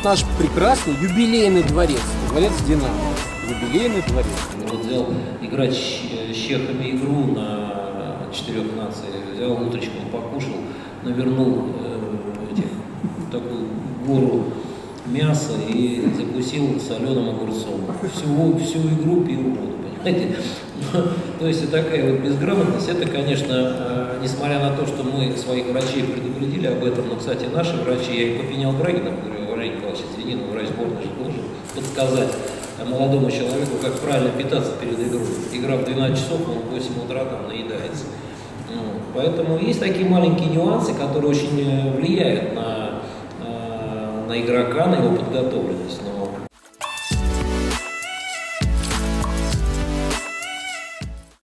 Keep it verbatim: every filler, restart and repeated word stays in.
вот наш прекрасный юбилейный дворец, дворец Динамо. Юбилейный дворец. Вот взял играть с чехами игру на четырех наций, взял утречком, покушал, навернул э, этих, такую гору мяса и закусил соленым огурцом. Всю, всю игру пил воду, понимаете? То есть такая вот безграмотность, это, конечно, несмотря на то, что мы своих врачей предупредили об этом, но, кстати, наши врачи, я и попенял Брагина, говорю, Валерий Николаевич, извини, но врач сборной же должен подсказать молодому человеку, как правильно питаться перед игрой. Игра в двенадцать часов, он в восемь утра там наедается. Ну, поэтому есть такие маленькие нюансы, которые очень влияют на, на игрока, на его подготовленность. Но